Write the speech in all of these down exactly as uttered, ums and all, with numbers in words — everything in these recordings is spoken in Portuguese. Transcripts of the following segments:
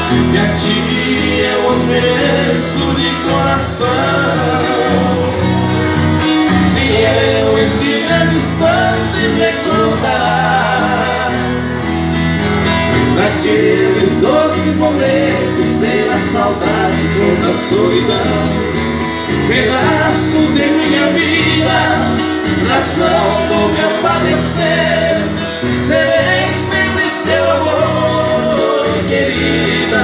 que a ti eu ofereço de coração. Se eu estiver distante, me contarás daqueles doces momentos, pela saudade, toda a solidão. Pedaço de minha vida, razão do meu padecer, serei sempre seu amor, querida.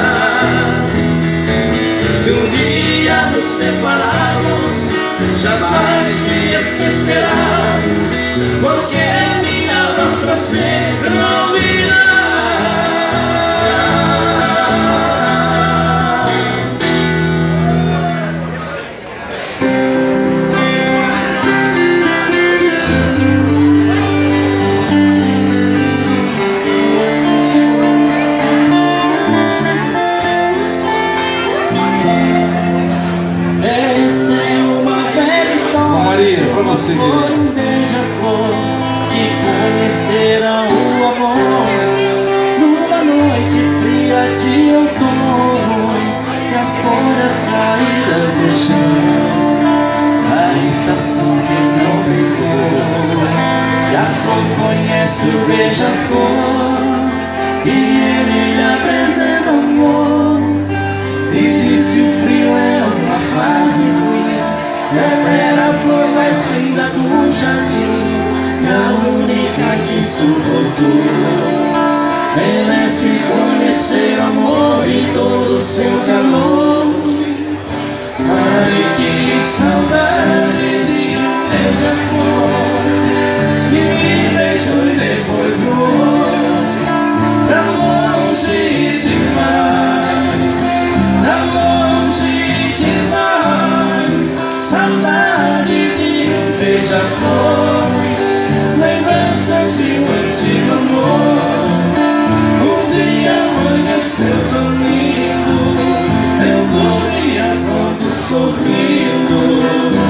Se um dia nos separarmos, jamais me esquecerás, porque minha voz pra sempre ouvirás. Foi um beija-flor que conheceram o amor numa noite fria de outono, e as folhas caídas no chão, a estação que não tem cor. E a flor conhece o beija-flor e ele lhe apresenta amor, e diz que o frio é uma fase ruim. Ela era a flor mais linda do jardim, a única que suportou. Merece conhecer o amor e todo o seu calor. Ai, que saudade de um beija-flor que me beijou e depois voou pra longe demais, pra longe demais. Saudade de um beija-flor, lembranças de um antigo amor. Um dia amanheceu tão lindo, eu dormia pronto sorrindo.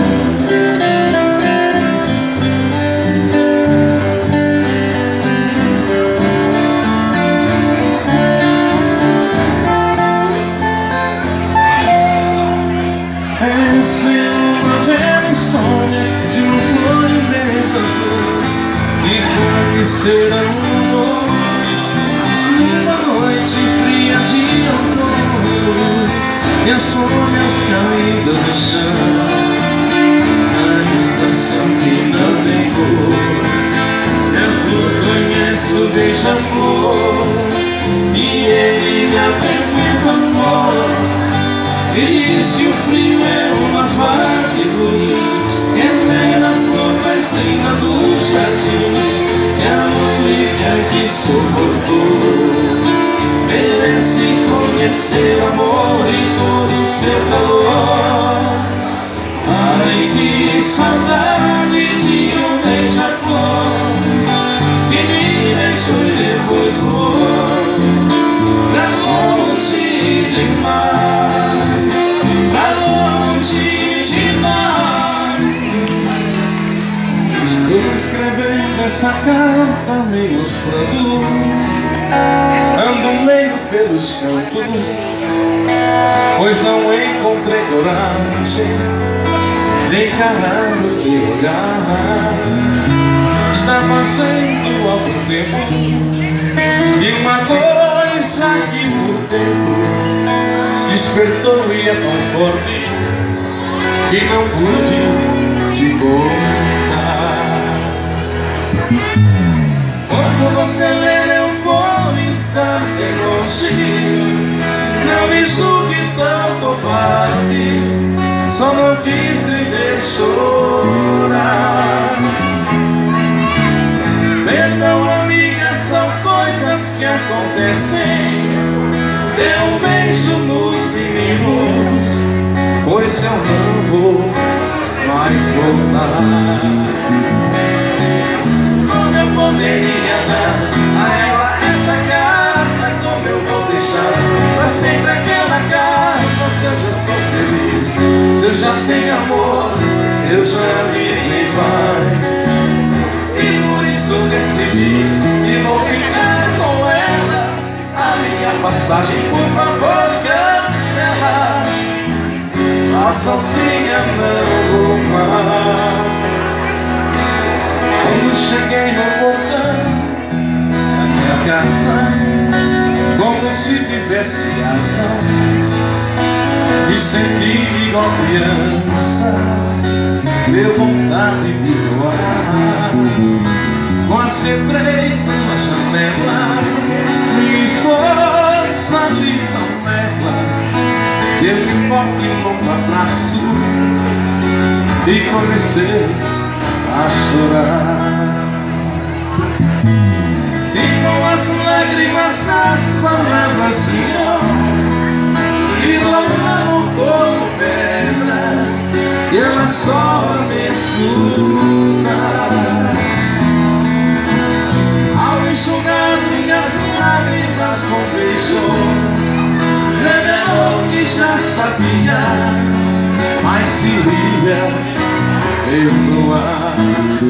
Essa é uma velha história de uma flor e um beija-flor que conheceram o amor numa noite fria de outono, e as folhas caídas no chão, a estação que não tem cor. A flor conhece o beija-flor e ele me apresenta amor, e diz que o frio é uma fase ruim. Ela é a flor mais linda do jardim, é a única que suportou. Merece conhecer o amor e todo o seu calor. Ai, que saudade de um beija-flor que me deixou e depois voou pra longe demais, pra longe demais. Estou escrevendo essa carta meio aos prantos, ando meio pelos cantos, pois não encontrei coragem de encarar e olhar. Está passando algum tempo e uma coisa que por dentro despertou e é tão forte que não pude te contar. Quando você ler eu vou estar bem longe, não me julgue tão covarde, só não quis me ver chorar. Perdão, amiga, são coisas que acontecem. Dê um beijo nos meninos, pois eu não vou mais voltar. Como eu poderia dar a ela essa carta? Como eu vou deixar pra sempre aquela casa? Se eu já sou feliz, se eu já tenho amor, se eu já vivi paz, e por isso decidi e vou ficar com ela, a minha passagem, por favor, cancela. A sozinha não vou mais. Quando cheguei no portão da minha casa, como se tivesse asas, me senti igual criança, deu vontade de voar. Quase entrei pela janela, minha esposa ali na nela, deu-me um forte e longo abraço e comecei a chorar. E com as lágrimas as palavras vinham e rolavam como pedras, e ela só me escuta. Ao enxugar minhas lágrimas com beijo, revelou que já sabia, mas se iria perdoar.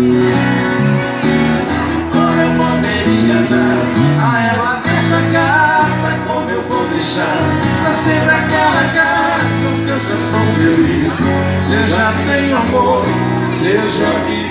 Como eu poderia dar a ela essa carta? Como eu vou deixar pra sempre aquela casa? Se eu já sou feliz, se eu já tenho amor, se eu já vi